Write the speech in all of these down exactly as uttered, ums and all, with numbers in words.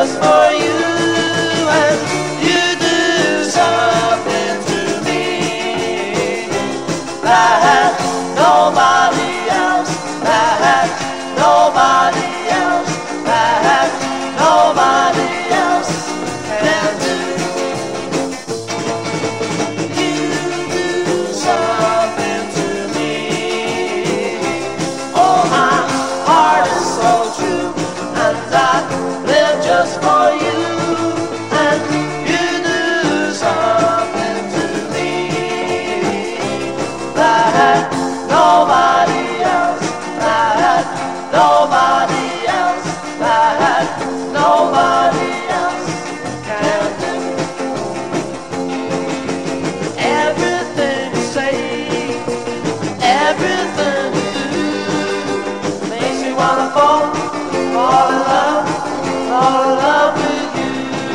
just for you, and you do something to me that nobody else, that nobody else, that nobody else can do. You do something to me. Oh, my heart is so true, and I live just for you, and you do something to me that nobody else, that nobody else, that nobody else can do. Everything you say, everything you do makes me wanna fall, fall in love, fall in love with you.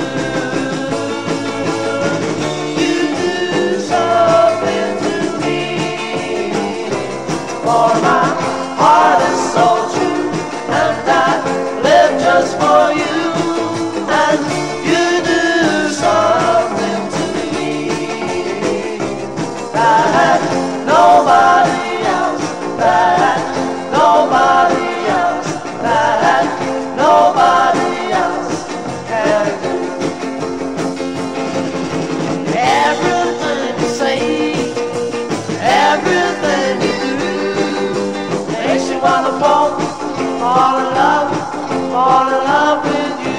You do something to me, for my heart is so true, and I live just for you, and you do something to me that nobody else, that nobody else, that nobody else can do. Everything you say, everything you do makes you wanna fall, fall in love, fall in love with you.